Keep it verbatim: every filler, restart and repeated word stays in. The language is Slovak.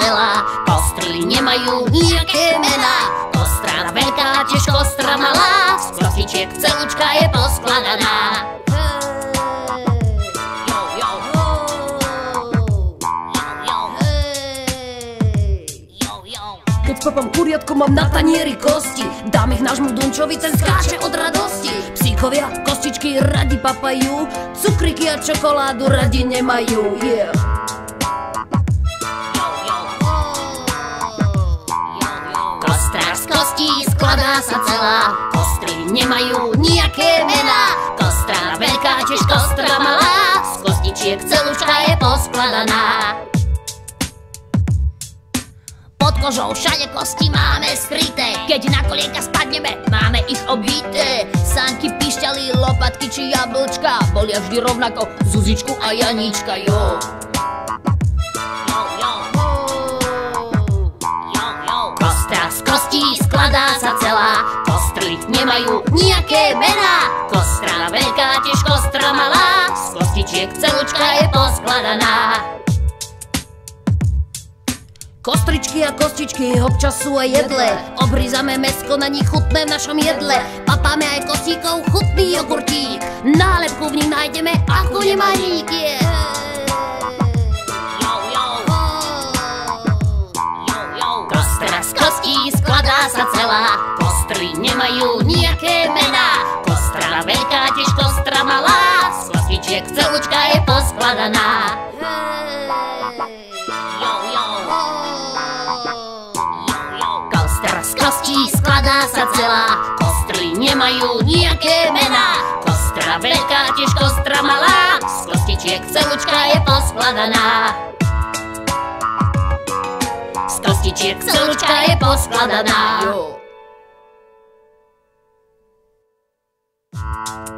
celá. Kostry nemajú nejaké mená. Kostra veľká, tiež kostra malá. Z kostičiek celúčka je poskladaná. Keď papám kuriatko, mám na tanieri kosti. Dám ich nášmu Dunčovi, ten skáče od radosti. Psíkovia kostičky radi papajú, cukriky a čokoládu radi nemajú. Yeah. Kostra z kostí skladá sa celá. Kostry nemajú nejaké mená. Kostra veľká, tiež kostra malá. Z kostičiek celúčka je poskladaná. Pod kožou všade kosti máme skryté. Keď na kolienka spadneme, máme ich obité. Sánky, pišťaly, lopatky či jablčka bolia vždy rovnako Zuzičku a Janíčka, jo. Kostra z kostí skladá sa celá. Kostry nemajú nejaké mená. Kostra veľká, tiež kostra malá. Z kostičiek celúčka je poskladaná. Kostričky a kostičky občas sú aj jedle. Obrizame mäsko, na nich chutné v našom jedle. Papáme aj kostíkov chutný jogurtík. Nálepku v nich nájdeme ako nemá nik. Kostra z kostí skladá sa celá. Kostry nemajú nejaké mená. Kostra veľká, tiež kostra malá. Z kostičiek celúčka je poskladaná. Kostra z kostí skladá sa celá. Kostry nemajú nejaké mená. Kostra veľká, tiež kostra malá. Z kostičiek celúčka je poskladaná. Z kostičiek celúčka je poskladaná.